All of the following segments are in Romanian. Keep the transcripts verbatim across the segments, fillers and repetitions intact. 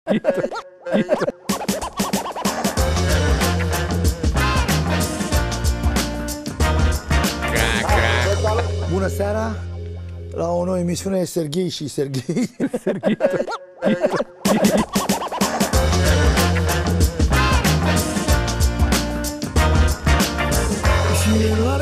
Bună seara! La o nouă emisiune Serghei și Serghei. Serghei. Și luare.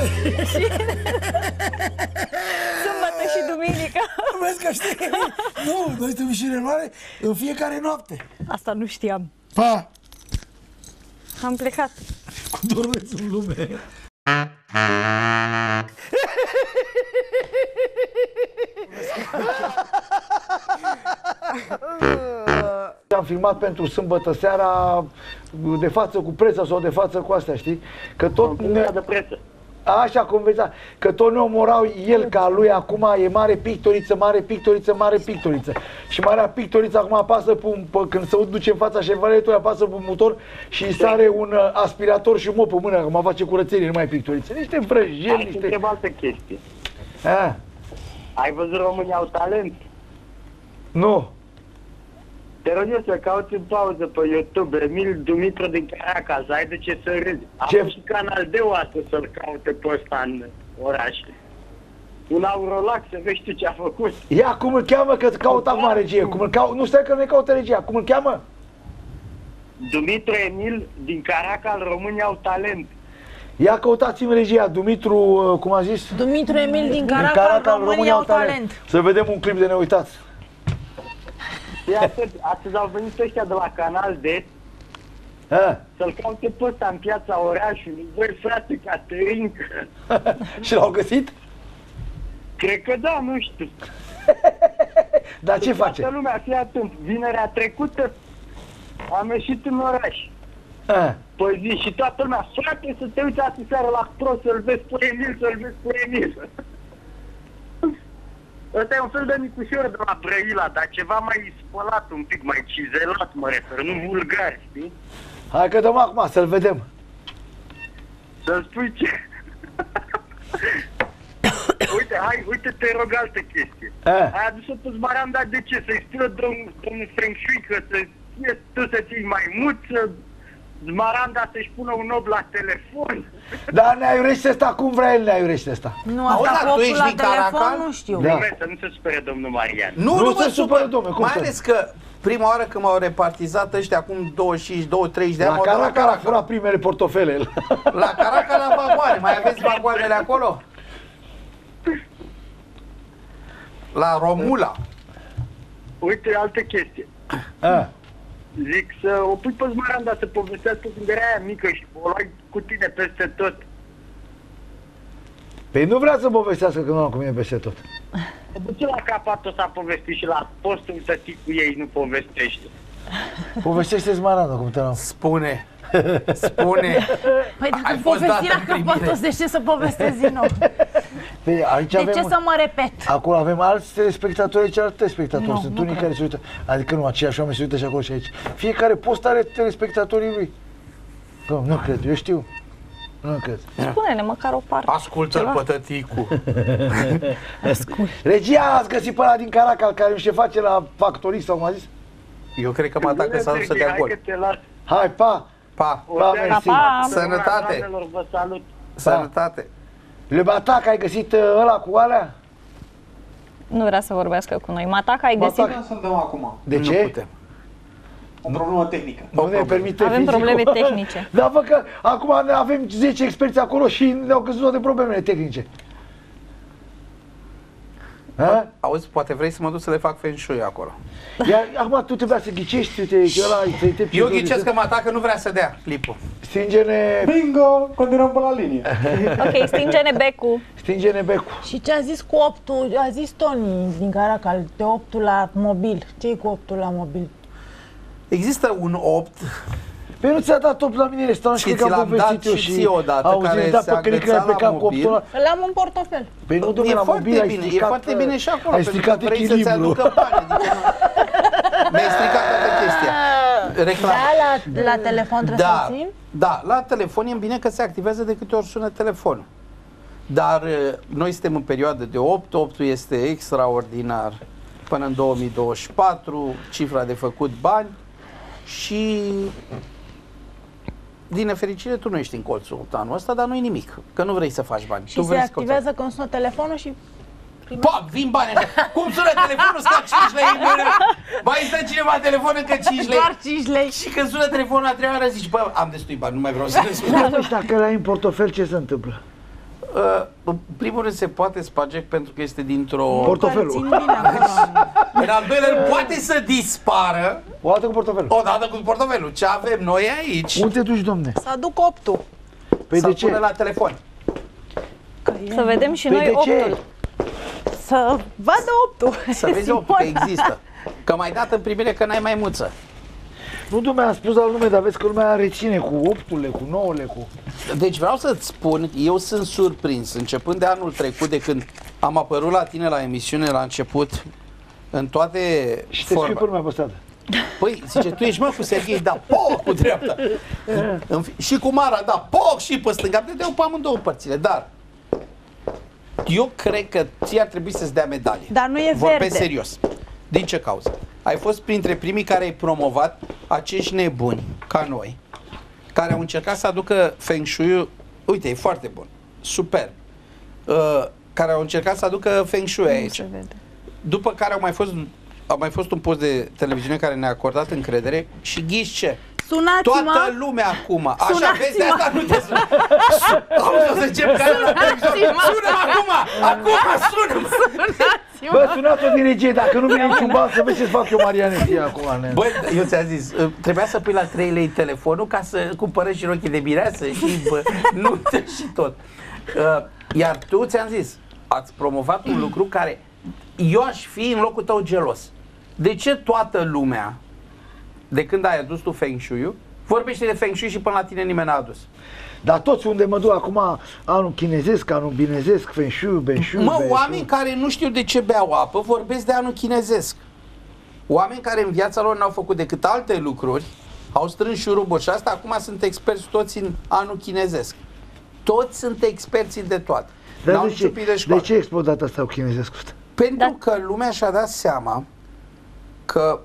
Sâmbătă și duminică. Vezi că știi? Nu, noi suntem și reluare în fiecare noapte. Asta nu știam. Pa! Am plecat. Cu dormeți în lume. Am filmat pentru sâmbătă seara de față cu presa sau de față cu astea, știi? Că tot ne... de presă. Așa, conversa, că tot ne omorau el ca lui acum e mare pictoriță, mare pictoriță, mare pictoriță. Și marea pictoriță acum apasă pe un, pe, când se duce în fața Chevroletului, apasă pe un motor și îi sare un uh, aspirator și un mop în mână, acum face curățenie, nu mai pictoriță. Niște vrăjeli, niște... Întreb altă chestie. A? Ai văzut România au talent? Nu. Te rog eu să cauți în pauză pe YouTube Emil Dumitru din Caracas, ai de ce să râzi. Am Ce? și Canal Deo astăzi să-l caute pe ăsta în oraș. Un Aurolac, să vezi tu ce a făcut. Ia, cum îl cheamă, că caut acum regie, cum îl caut, nu stai că ne caută regia, cum îl cheamă? Dumitru Emil din Caracas, România au talent. Ia căutați-mi regia, Dumitru, uh, cum a zis? Dumitru Emil din Caracas, România au talent. Să vedem un clip de neuitat. Și atât, astăzi au venit ăștia de la Canal D să-l caute pe ăsta în piața orașului. Băi, frate, Caterinca. Și l-au găsit? Cred că da, nu știu. Dar ce face? Toată lumea, fii atent, vinerea trecută am ieșit în oraș. A. Păi zi, și toată lumea, frate, să te uiți astă seară la Pro, să-l vezi pe Emil, să-l vezi pe Emil. Ăsta e un fel de micușor de la Brăila, dar ceva mai spălat un pic, mai cizelat, mă refer, nu vulgar, știi? Hai că dăm acum, să-l vedem. Să-mi spui ce... Uite, hai, uite, te rog altă chestie. A. Ai adus-o pe Smaranda, de ce? Să-i spună domnul, domnul Feng Shui că să fie tu să ții mai mult, să... Smaranda să-și pună un ob la telefon. Dar ne aiurește ăsta, cum vrea el ne aiurește ăsta? Nu, asta cu opul la telefon nu știu. Da. Să nu se spere domnul Marian. Nu, Nu nu se mă supără, supăr, domnule, cum mai să- ales că prima oară când m-au repartizat ăștia acum douăzeci și cinci, douăzeci, treizeci de ani, La m-au dat la Caracal a Caracal. furat primele portofele. La Caracal la vagoane, mai aveți vagoanele acolo? La Romula. Uite, altă chestie. A. Zic să o pui pe Smaranda să povestească când era aia mică și o luai cu tine peste tot. Păi nu vrea să povestească că nu am cu mine peste tot. De ce la capatul s-a povestit și la postul tătic cu ei nu povestește? Povestește-ți Maranda, cum te rog. Spune. Spune. Păi Ai dacă fost povesti dată la în capăt, primire. de ce să povestesc din nou? Păi aici De avem... ce să mă repet? Acolo avem alți telespectatori, aici alți telespectatori. Nu, Sunt nu unii cred. care se uită. Adică nu, aceiași oameni se uită și acolo și aici. Fiecare post are telespectatorii lui. Nu, nu cred, eu știu. Nu cred. Spune-ne măcar o parte. Ascultă-l pe tăticu. Regia, ați găsit pe ăla din Caracal care nu știe face la factorii sau cum a zis? Eu cred că mă atacă să să dea Hai gol. că te las. Hai, pa! Pa. Pa, seară. mersi. Pa. Sănătate. Doamnelor, vă salut. Sănătate. Le Batac, ai găsit uh, ăla cu alea? Nu vrea să vorbească cu noi. Mataca ai găsit? Batac. Să-l dăm acum. De Nu ce? putem. O problemă tehnică. Nu ne problemă. permite Avem fizicul. probleme tehnice. Da, bă, că acum ne avem zece experți acolo și ne-au căzut toate problemele tehnice. Ha? Auzi, poate vrei să mă duc să le fac feng shui acolo. Iar acum tu trebuia să ghicești, uite, că ăla, să-i te Eu ghicesc că mă atacă, nu vrea să dea clipul. Stinge-ne, Bingo! Continuăm pe la linie. Ok, stinge-ne becul. stinge-ne becul. Și ce a zis cu optul, a zis Tony din Caracal, de optul la mobil. Ce-i cu optul la mobil? Există un opt. Păi nu ți-a dat top la mine în restaurant și Și cred că ți am l-am dat povestit eu și și... ție odată, auzi, care da, se pe când agăța ai plecat la cu mobil. optul ăla. Îl am în portofel. Păi nu, domnule, E la foarte mobil ai bine, e stricat, foarte bine și acolo, ai pentru stricat că vrei să-ți echilibru. aducă bani, adică nu- mi-ai stricat toată chestia. Reclamă. Da, la, la telefon trebuie Da, să țin? da, la telefon e bine că se activează de câte ori sună telefonul. Dar uh, noi suntem în perioadă de opt, optul este extraordinar până în două mii douăzeci și patru, cifra de făcut bani. și din nefericire tu nu ești în colțul anul ăsta, dar nu-i nimic, că nu vrei să faci bani. Și tu se vrei activează când sună telefonul și... Pac, vin bani așa. Cum sună telefonul, stă cinci lei. Mai stă cineva telefon încă cinci lei. Doar cinci lei. Și când sună telefonul a treia oară zici, bă, am destui bani, nu mai vreau să ne sun. Da, și dacă l-ai în portofel, ce se întâmplă? Uh, în primul rând se poate sparge pentru că este dintr-o... Portofelul. Țin bine acolo. În al doilea rând poate să dispară O dată cu portofelul. o dată cu portofelul. Ce avem noi aici? Unde te duci, domne? Să aduc optul. Păi Să de ce? pune la telefon. Să vedem și Păi noi de ce? optul. Să vadă optul. Să vezi optul că există. Că mai dat în primire că n-ai maimuță. Nu, domne, am spus la lume, dar vezi că lumea reține cu optule, cu nouăle, cu... Deci vreau să-ți spun, eu sunt surprins, începând de anul trecut, de când am apărut la tine la emisiune la început, în toate Și te scrii forme. pe lumea pe stradă. Păi, zice, tu ești mă cu Serghei, da, poc cu dreapta. În fi- și cu Mara, da, poc și pe stânga. Te dau pe amândouă părțile, dar eu cred că ție ar trebui să-ți dea medalie. Dar nu e Vorbesc verde. serios. Din ce cauză? Ai fost printre primii care ai promovat acești nebuni, ca noi, care au încercat să aducă Feng Shui-ul, uite, e foarte bun, super, uh, care au încercat să aducă Feng Shui aici. După care au mai fost, a mai fost un post de televiziune care ne-a acordat încredere și ghiși ce? Sunați-mă! Toată lumea acum. Așa, Sunați-mă! vezi, de asta nu te sună. Auzi, o să încep care la televizor. Sună-mă acum! Acum sună-mă! Bă, sunați-o din regie, dacă nu vine niciun ban, să vezi ce-ți fac eu, Mariane, ție acum, nene. Băi, eu ți-am zis, trebuia să pui la trei lei telefonul ca să cumpără și rochii de mireasă și bă, nu și tot. Uh, Iar tu, ți-am zis, ați promovat un lucru care eu aș fi în locul tău gelos. De ce toată lumea, de când ai adus tu Feng Shui-ul, vorbește de Feng Shui și până la tine nimeni n-a adus? Dar toți unde mă duc acum, anul chinezesc, anul binezesc, Feng Shui, Ben Shui, Mă, Ben Shui. oameni care nu știu de ce beau apă vorbesc de anul chinezesc. Oameni care în viața lor n-au făcut decât alte lucruri, au strâns șuruburi și asta, acum sunt experți toți în anul chinezesc. Toți sunt experți de toate. Dar N-au de niciun ce, pic de de școală. ce a explodat asta cu chinezescul ăsta? Pentru Da. că lumea și-a dat seama că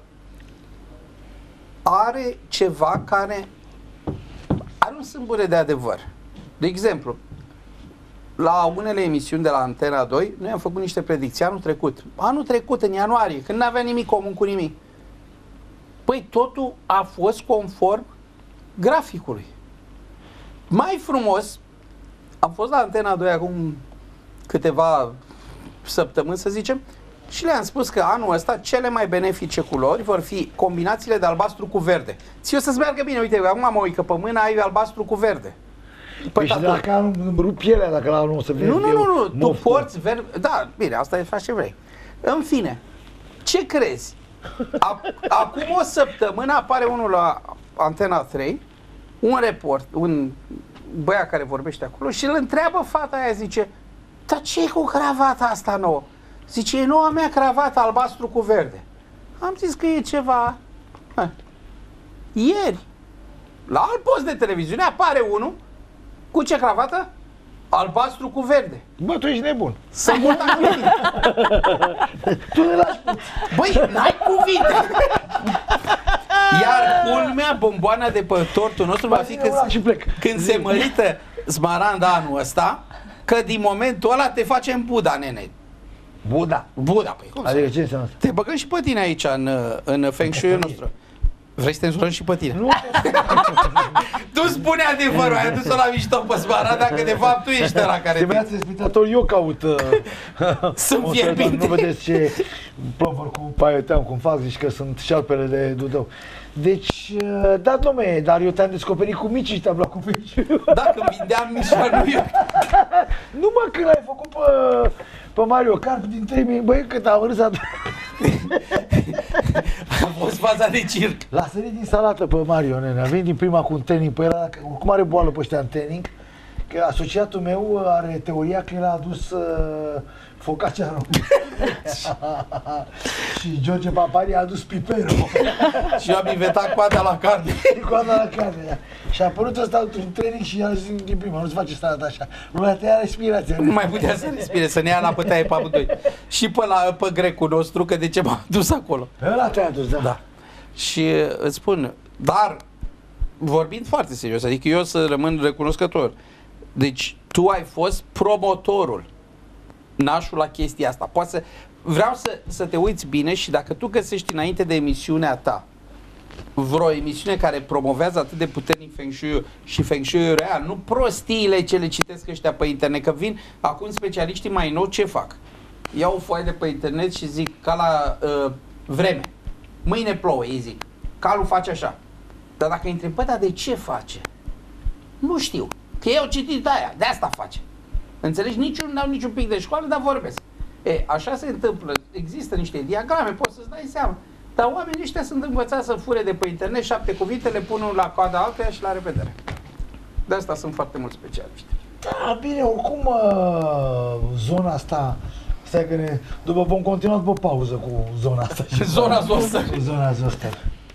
are ceva care are un sâmbure de adevăr. De exemplu, la unele emisiuni de la Antena doi, noi am făcut niște predicții anul trecut. Anul trecut, în ianuarie, când n-avea nimic comun cu nimic. Păi totul a fost conform graficului. Mai frumos, am fost la Antena doi acum câteva săptămâni, să zicem, și le-am spus că anul ăsta cele mai benefice culori vor fi combinațiile de albastru cu verde. Ți-o să-ți meargă bine, uite, acum mă uit că pe mână ai albastru cu verde. Păi și tatuaj. dacă am rupt pielea, dacă la nu o să vezi Nu, nu, eu, nu, nu, tu moft. porți verde, da, bine, asta e, faci ce vrei. În fine, ce crezi? A, acum o săptămână apare unul la Antena trei, un report, un băiat care vorbește acolo și îl întreabă fata aia, zice, dar ce e cu cravata asta nouă? Zice, e noua mea cravată albastru cu verde. Am zis că e ceva... Ha. Ieri, la alt post de televiziune apare unul cu ce cravată? Albastru cu verde. Bă, tu ești nebun. Să mult cu mine. Tu ne lași. Băi, n-ai cuvinte. Iar culmea, bomboana de pe tortul nostru va fi când, Și plec. când se mărită Smaranda anul ăsta, că din momentul ăla te facem Buddha, nene. Buda. Buddha, păi cum să... Adică ce înseamnă asta? Te băgăm și pe tine aici în, în Feng Shui-ul nostru. Vrei să te însurăm și pe tine? Nu. Tu spune adevărul, ai adus-o la mișto pe Smaranda, că de fapt tu ești ăla care... Stimați spectator, eu caut uh, Sunt o fierbinte. să- Nu vedeți ce plovăr cu paioteam, cum fac, zici că sunt șarpele de Dudău. Deci, uh, da, dom'le, dar eu te-am descoperit cu mici și te-am luat cu mici. Dacă vindeam mișa lui eu. Nu mă, când l-ai făcut pe, pe Mario Kart din trei mii, băi, cât am râs atunci. A fost faza de circ. L-a sărit din salată pe Mario, nene. A venit din prima cu un training pe el, oricum are boală pe ăștia în training, că asociatul meu are teoria că el a adus uh, focaccia în România. Și George Papari a adus piperul. Și eu am inventat coada la carne. Coada la carne, da. Și a apărut ăsta într-un training și i-a zis din prima, nu se face salată așa. Lumea te ia respirația. Nu mai putea să respire, să ne ia la bătaie pe amândoi. Și pe, la, pe grecul nostru, că de ce m-a dus acolo. Ăla te-a adus, da. Da. Și îți spun, Dar, vorbind foarte serios, adică eu să rămân recunoscător. Deci, tu ai fost promotorul, nașul la chestia asta. Poate să, vreau să, să te uiți bine și dacă tu găsești înainte de emisiunea ta vreo emisiune care promovează atât de puternic Feng Shui și Feng Shui real, nu prostiile ce le citesc ăștia pe internet, că vin acum specialiștii mai nou, ce fac? Iau o foaie de pe internet și zic, ca la uh, vreme, mâine plouă, ei zic, calul face așa. Dar dacă îi întreb, dar de ce face? Nu știu, că eu citit aia, de asta face. Înțelegi? Niciun, n-au niciun pic de școală, dar vorbesc. E, așa se întâmplă, există niște diagrame, poți să-ți dai seama. Dar oamenii ăștia sunt învățați să fure de pe internet șapte cuvinte, le pun unul la coada altuia și la revedere. De asta sunt foarte mulți specialiști. Da, bine, oricum uh, zona asta, stai că ne, după vom continua după pauză cu zona asta. Zona Zoster. Zona Zoster.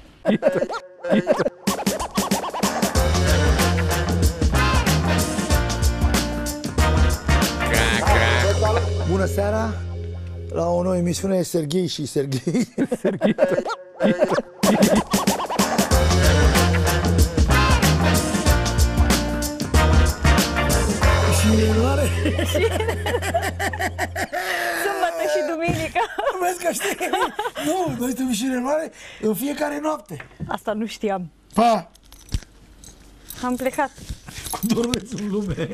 Bună seara! La o nouă emisiune Serghei și Serghei. Serghei. Și luare. Sâmbătă și duminică. Vezi că știi? Nu, noi suntem și reluare în fiecare noapte. Asta nu știam. Pa! Am plecat. Cu dormeți în lume.